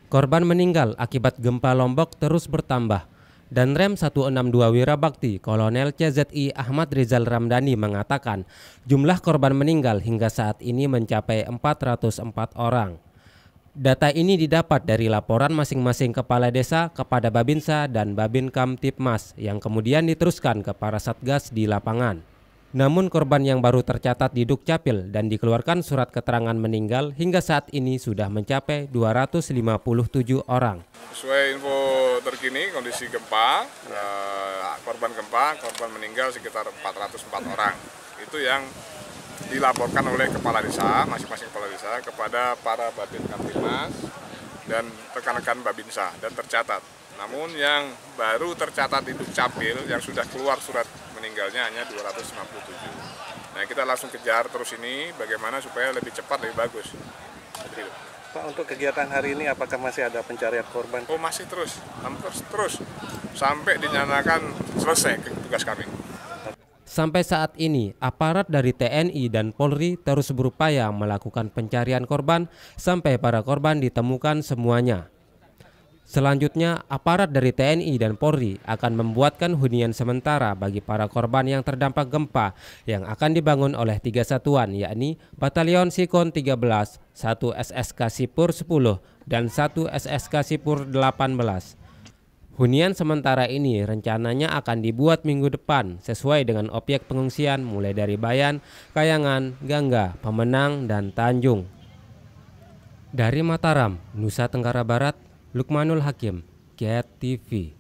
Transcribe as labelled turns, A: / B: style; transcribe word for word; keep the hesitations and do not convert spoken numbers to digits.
A: Korban meninggal akibat gempa Lombok terus bertambah. Dan Rem seratus enam puluh dua Wirabakti Kolonel C Z I Ahmad Rizal Ramdhani mengatakan jumlah korban meninggal hingga saat ini mencapai empat ratus empat orang. Data ini didapat dari laporan masing-masing kepala desa kepada Babinsa dan Babin Kamtipmas yang kemudian diteruskan ke para satgas di lapangan. Namun korban yang baru tercatat di Dukcapil dan dikeluarkan surat keterangan meninggal hingga saat ini sudah mencapai dua ratus lima puluh tujuh orang.
B: Sesuai info terkini kondisi gempa, eh, korban gempa, korban meninggal sekitar empat ratus empat orang. Itu yang dilaporkan oleh kepala desa, masing-masing kepala desa kepada para Babin Kamtipmas dan rekan-rekan Babinsa dan tercatat. Namun yang baru tercatat di Dukcapil yang sudah keluar surat meninggalnya hanya dua ratus lima puluh tujuh. Nah, kita langsung kejar terus ini bagaimana supaya lebih cepat, lebih bagus. Begitu.
C: Pak, untuk kegiatan hari ini apakah masih ada pencarian korban?
B: Oh, masih terus, terus, terus sampai dinyatakan selesai tugas kami.
A: Sampai saat ini, aparat dari T N I dan Polri terus berupaya melakukan pencarian korban sampai para korban ditemukan semuanya. Selanjutnya, aparat dari T N I dan Polri akan membuatkan hunian sementara bagi para korban yang terdampak gempa yang akan dibangun oleh tiga satuan, yakni Batalion Sikon tiga belas, satu S S K Sipur sepuluh, dan satu S S K Sipur delapan belas. Hunian sementara ini rencananya akan dibuat minggu depan sesuai dengan objek pengungsian mulai dari Bayan, Kayangan, Gangga, Pemenang, dan Tanjung. Dari Mataram, Nusa Tenggara Barat, Lukmanul Hakim, Get T V.